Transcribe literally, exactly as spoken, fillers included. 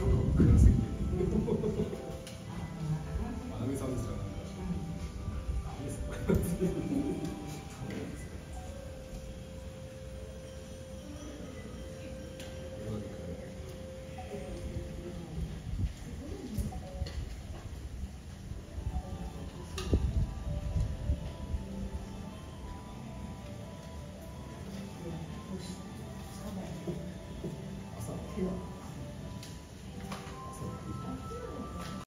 暗すぎて。まなみさんですか。いいですか。